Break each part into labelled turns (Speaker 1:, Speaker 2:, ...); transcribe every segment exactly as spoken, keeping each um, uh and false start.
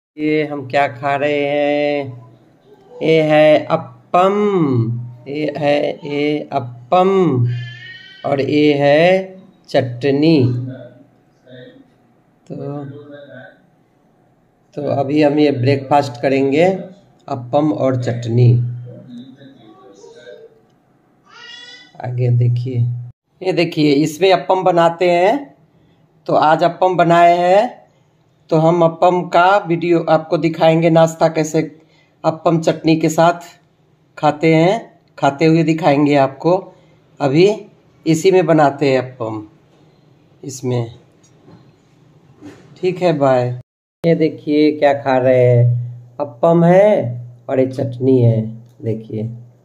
Speaker 1: ये हम क्या खा रहे हैं? ये है अप्पम। ये है ये अप्पम और ये है चटनी। तो तो अभी हम ये ब्रेकफास्ट करेंगे, अप्पम और चटनी। आगे देखिए, ये देखिए इसमें अप्पम बनाते हैं। तो आज अप्पम बनाए हैं, तो हम अप्पम का वीडियो आपको दिखाएंगे। नाश्ता कैसे अप्पम चटनी के साथ खाते हैं, खाते हुए दिखाएंगे आपको। अभी इसी में बनाते हैं अप्पम, इसमें। ठीक है, बाय। ये देखिए क्या खा रहे हैं, अप्पम है और ये चटनी है। देखिए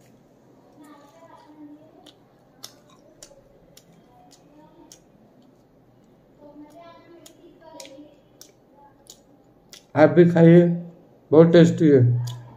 Speaker 1: आप भी खाइए, बहुत टेस्टी है।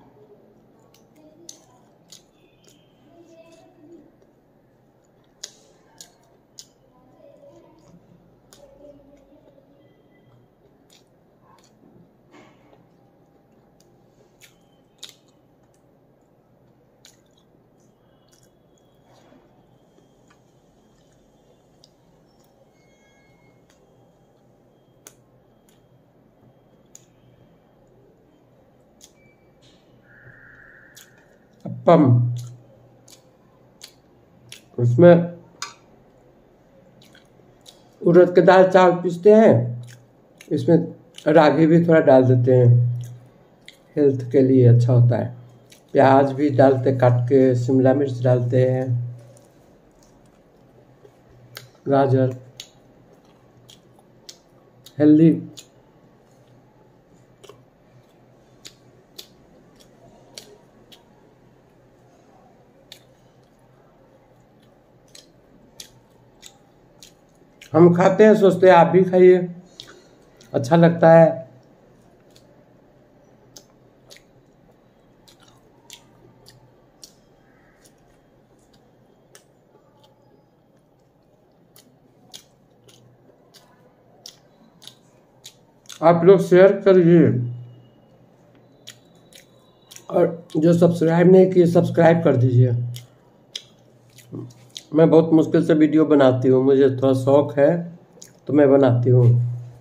Speaker 1: अप्पम, उसमें उड़द के दाल चावल पीसते हैं, इसमें रागी भी थोड़ा डाल देते हैं, हेल्थ के लिए अच्छा होता है। प्याज भी डालते, काट के शिमला मिर्च डालते हैं, गाजर, हेल्दी। हम खाते हैं, सोचते हैं आप भी खाइए, अच्छा लगता है। आप लोग शेयर करिए, और जो सब्सक्राइब नहीं किए सब्सक्राइब कर दीजिए। मैं बहुत मुश्किल से वीडियो बनाती हूँ, मुझे थोड़ा शौक है तो मैं बनाती हूँ।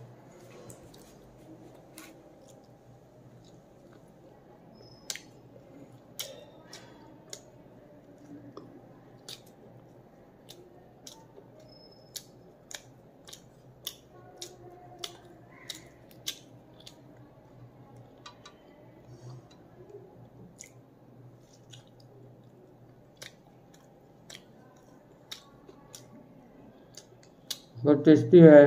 Speaker 1: बहुत टेस्टी है,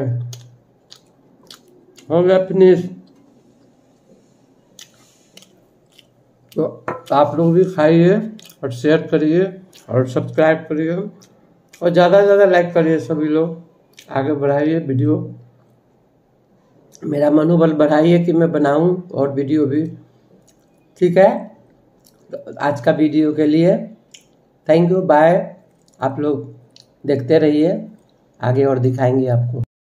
Speaker 1: हो गया फिनिश। तो आप लोग भी खाइए और शेयर करिए और सब्सक्राइब करिए और ज़्यादा से ज़्यादा लाइक करिए। सभी लोग आगे बढ़ाइए वीडियो, मेरा मनोबल बढ़ाइए कि मैं बनाऊं और वीडियो भी। ठीक है, तो आज का वीडियो के लिए थैंक यू, बाय। आप लोग देखते रहिए, आगे और दिखाएंगे आपको।